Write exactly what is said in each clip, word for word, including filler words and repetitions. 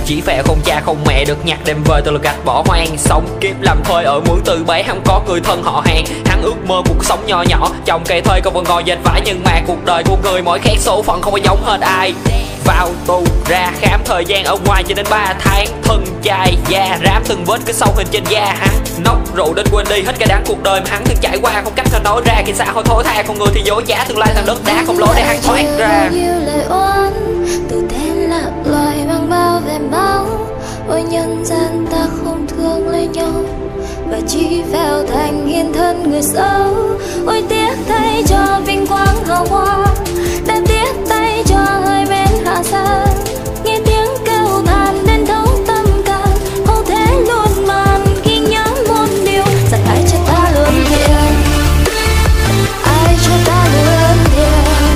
chỉ phè không cha không mẹ, được nhặt đem về từ là gạch bỏ hoang. Sống kiếp làm thuê ở mướn từ bé, không có người thân họ hàng. Hắn ước mơ cuộc sống nhỏ nhỏ trong cây thuê còn vẫn ngồi dệt vải, nhưng mà cuộc đời của người mỗi khác số phận không có giống hết ai. Vào tù ra khám thời gian ở ngoài cho đến ba tháng, thân chai da rám từng vết cái sâu hình trên da. Hắn nốc rượu đến quên đi hết cái đáng cuộc đời mà hắn từng trải qua, không cách nào nói ra khi xã hội thối tha con người thì dối trá, tương lai thằng đất đá không lối để hắn thoát ra. Từ tên lạc loài mang bao về máu, ôi nhân gian ta không thương lấy nhau và chỉ phèo thành hiện thân người xấu. Ôi tiếc thay cho vinh quang hào hoa, đã tiếc tay cho hơi bên hạ xa. Nghe tiếng kêu than đến thấu tâm can, hậu thế luôn màn khi nhớ một điều rằng ai cho ta lương thiện, ai cho ta lương thiện.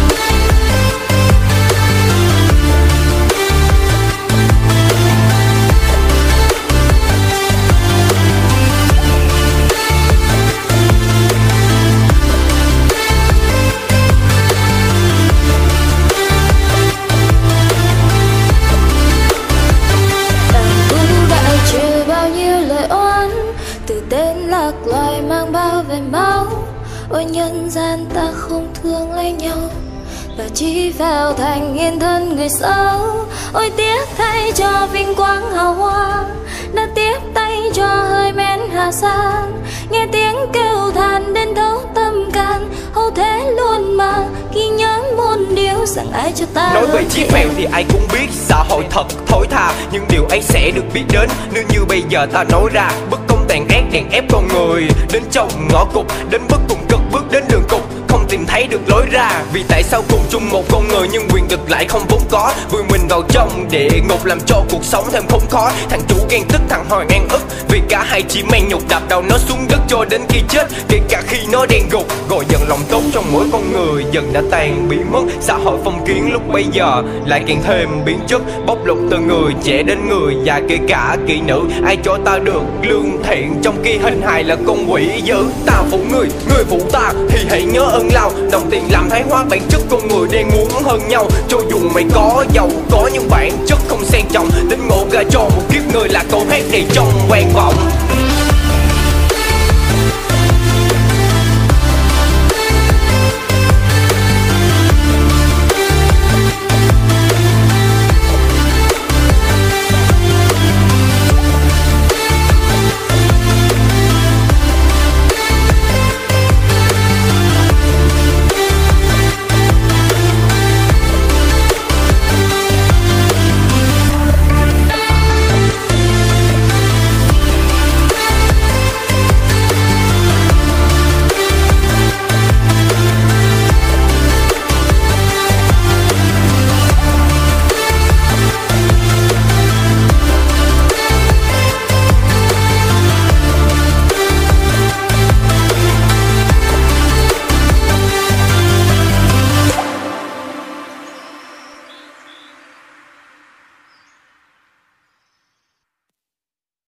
Loài mang bao về máu, ôi nhân gian ta không thương lấy nhau và chỉ vào thành hiện thân người xấu. Ôi tiếc thay cho vinh quang hào hoa, đã tiếc tay cho hơi men hạ san. Nghe tiếng kêu than đến thấu tâm can, hậu thế luôn mà ghi nhớ muôn điều rằng ai cho ta. Nói về chiếc mèo thì ai cũng biết xã hội thật thối tha, nhưng điều ấy sẽ được biết đến nếu như bây giờ ta nói ra. Bất công tàn ác đàn ép con người đến trong ngõ cụt, đến bước cùng cực bước đến đường cụt, không tìm thấy được lối ra. Vì tại sao cùng chung một con người nhưng quyền lực lại không vốn có, vùi mình vào trong địa ngục làm cho cuộc sống thêm khốn khó. Thằng chủ ghen tức, thằng hồi ngang ức, vì cả hai chỉ mang nhục đạp đầu nó xuống đất cho đến khi chết, kể cả khi nó đen gục. Rồi dần lòng tốt trong mỗi con người dần đã tan biến mất. Xã hội phong kiến lúc bây giờ lại càng thêm biến chất, bóc lột từ người trẻ đến người già, kể cả kỹ nữ. Ai cho ta được lương thiện trong khi hình hài là con quỷ dữ. Ta phụ người, người phụ ta thì hãy nhớ ơn lao. Đồng tiền làm thái hóa bản chất con người đang muốn hơn nhau. Cho dù mày có giàu có nhưng bản chất không sang trọng, tính ngộ ra cho một kiếp người là câu hát đầy trong vang vọng.